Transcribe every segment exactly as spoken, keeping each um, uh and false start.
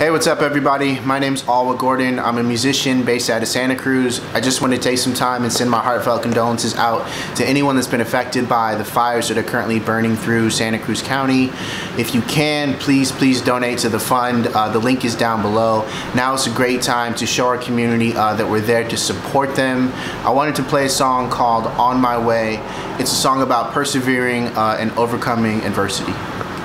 Hey, what's up everybody? My name's Alwa Gordon. I'm a musician based out of Santa Cruz. I just want to take some time and send my heartfelt condolences out to anyone that's been affected by the fires that are currently burning through Santa Cruz County. If you can, please, please donate to the fund. Uh, the link is down below. Now is a great time to show our community uh, that we're there to support them. I wanted to play a song called On My Way. It's a song about persevering uh, and overcoming adversity.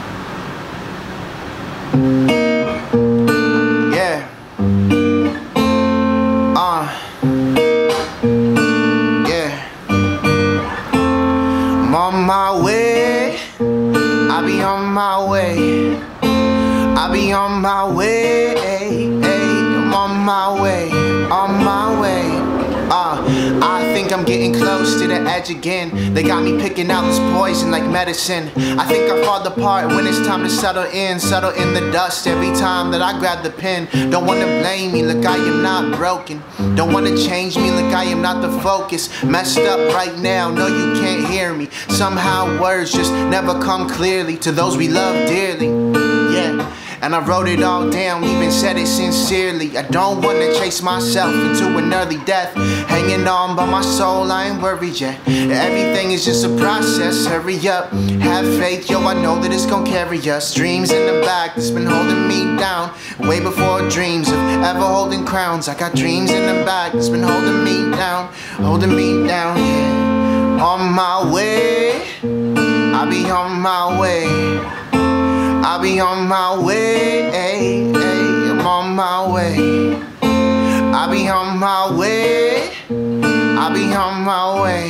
On my way, I be on my way, I be on my way, I'm on my way, on my way. Uh, I think I'm getting close to the edge again. They got me picking out this poison like medicine. I think I fall apart when it's time to settle in, settle in the dust every time that I grab the pen. Don't wanna blame me, look, I am not broken. Don't wanna change me, look, I am not the focus. Messed up right now, no you can't hear me. Somehow words just never come clearly to those we love dearly. Yeah. And I wrote it all down, even said it sincerely. I don't wanna chase myself into an early death. Hanging on by my soul, I ain't worried yet. Everything is just a process, hurry up. Have faith, yo, I know that it's gonna carry us. Dreams in the back that's been holding me down. Way before dreams of ever holding crowns. I got dreams in the back that's been holding me down. Holding me down, yeah. On my way, I be on my way. I be on my way, ay, ay, I'm on my way. I be on my way, I be on my way.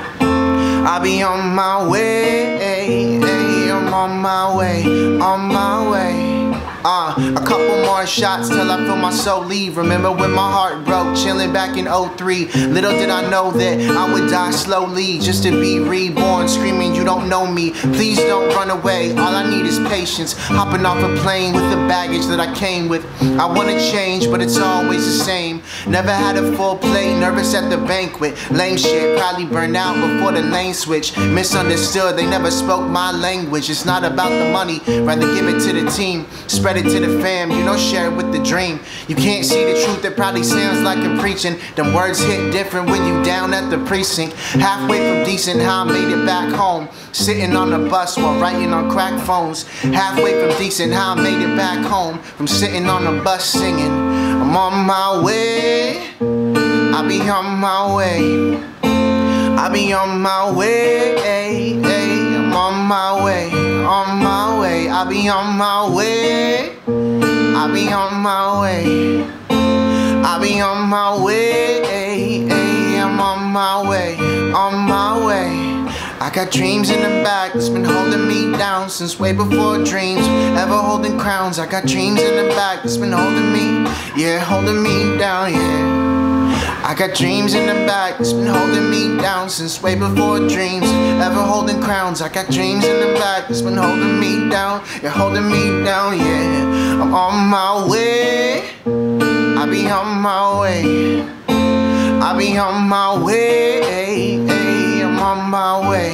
I be on my way, ay, ay, I'm on my way, on my way. Uh, a couple more shots till I feel my soul leave. Remember when my heart broke, chilling back in oh three. Little did I know that I would die slowly, just to be reborn, screaming you don't know me. Please don't run away, all I need is patience. Hopping off a plane with the baggage that I came with. I wanna change, but it's always the same. Never had a full plate, nervous at the banquet. Lame shit, probably burned out before the lane switch. Misunderstood, they never spoke my language. It's not about the money, rather give it to the team. Spread it to the fam, you know, share it with the dream. You can't see the truth, it probably sounds like I'm preaching. Them words hit different when you down at the precinct. Halfway from decent, how I made it back home. Sitting on the bus while writing on crack phones. Halfway from decent, how I made it back home. From sitting on the bus singing, I'm on my way, I be on my way. I be on my way, ay, ay, I'm on my way, on my way. I be on my way, I be on my way. I be on my way, ay, ay, I'm on my way, on my way. I got dreams in the back that's been holding me down since way before dreams ever holding crowns. I got dreams in the back that's been holding me, yeah, holding me down, yeah. I got dreams in the back that's been holding me down since way before dreams ever holding crowns. I got dreams in the back that's been holding me down, yeah, holding me down, yeah. I'm on my way, I be on my way. I be on my way, ay, ay, I'm on my way.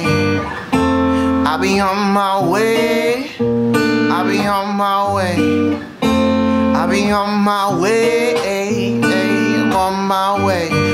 I be on my way, I be on my way. I be on my way, ay, ay, I'm on my way.